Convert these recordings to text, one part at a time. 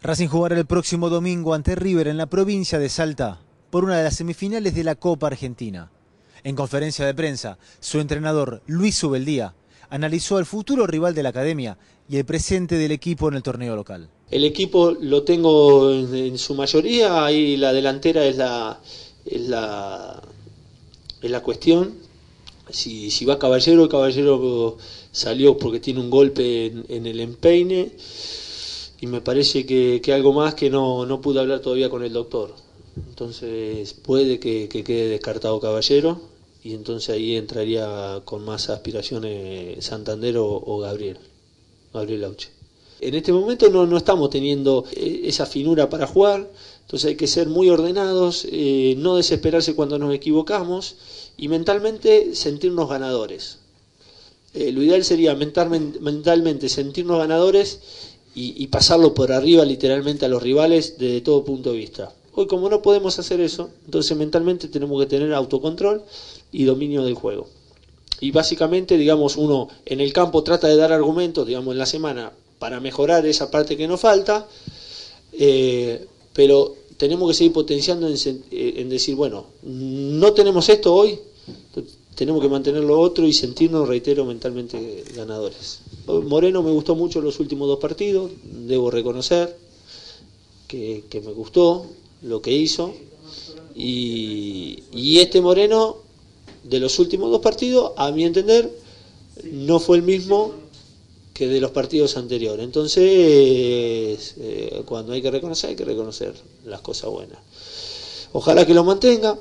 Racing jugará el próximo domingo ante River en la provincia de Salta por una de las semifinales de la Copa Argentina. En conferencia de prensa, su entrenador Luis Ubeldía analizó al futuro rival de la academia y el presente del equipo en el torneo local. El equipo lo tengo en su mayoría, ahí la delantera es la cuestión. Si va Caballero salió porque tiene un golpe en el empeine y me parece que algo más que no pude hablar todavía con el doctor. Entonces puede que quede descartado Caballero y entonces ahí entraría con más aspiraciones Santander o Gabriel Lauche. En este momento no estamos teniendo esa finura para jugar, entonces hay que ser muy ordenados, no desesperarse cuando nos equivocamos y mentalmente sentirnos ganadores. Lo ideal sería mentalmente sentirnos ganadores y pasarlo por arriba literalmente a los rivales desde todo punto de vista. Hoy como no podemos hacer eso, entonces mentalmente tenemos que tener autocontrol y dominio del juego. Y básicamente, digamos, uno en el campo trata de dar argumentos, digamos, en la semana para mejorar esa parte que nos falta, pero tenemos que seguir potenciando en decir, bueno, no tenemos esto hoy, tenemos que mantener lo otro y sentirnos, reitero, mentalmente ganadores. Moreno me gustó mucho los últimos 2 partidos, debo reconocer que me gustó lo que hizo, y este Moreno de los últimos 2 partidos, a mi entender, no fue el mismo que de los partidos anteriores. Entonces, cuando hay que reconocer las cosas buenas. Ojalá que lo mantenga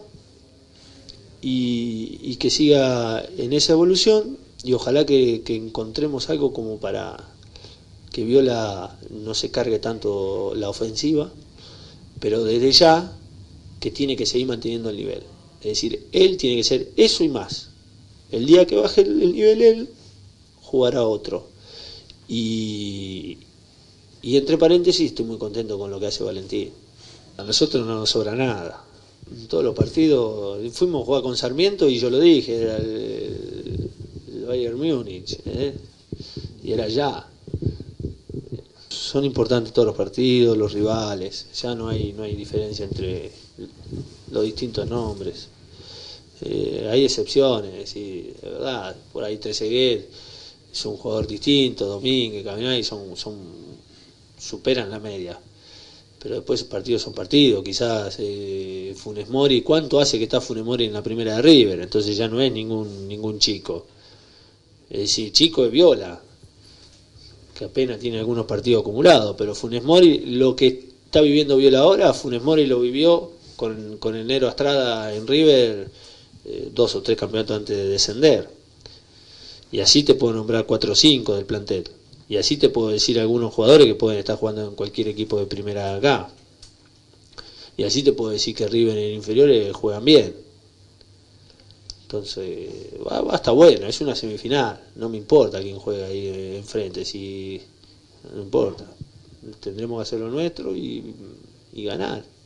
y que siga en esa evolución, y ojalá que encontremos algo como para que Viola no se cargue tanto la ofensiva, pero desde ya que tiene que seguir manteniendo el nivel. Es decir, él tiene que ser eso y más. El día que baje el nivel él, jugará otro. Y entre paréntesis, estoy muy contento con lo que hace Valentín. A nosotros no nos sobra nada. En todos los partidos fuimos a jugar con Sarmiento y yo lo dije, era el Bayern Múnich, y era ya. Son importantes todos los partidos, los rivales, ya no hay diferencia entre los distintos nombres. Hay excepciones, y de verdad, por ahí Trezeguet es un jugador distinto, Domínguez, Caminay superan la media, pero después partidos son partidos. Quizás Funes Mori, ¿cuánto hace que está Funes Mori en la primera de River? Entonces ya no es ningún chico, es decir, chico es Viola, que apenas tiene algunos partidos acumulados, pero Funes Mori, lo que está viviendo Viola ahora, Funes Mori lo vivió con el Nero Astrada en River 2 o 3 campeonatos antes de descender. Y así te puedo nombrar 4 o 5 del plantel. Y así te puedo decir algunos jugadores que pueden estar jugando en cualquier equipo de primera acá. Y así te puedo decir que River en inferiores juegan bien. Entonces, va a estar bueno, es una semifinal. No me importa quién juega ahí enfrente, no importa. Tendremos que hacer lo nuestro y ganar.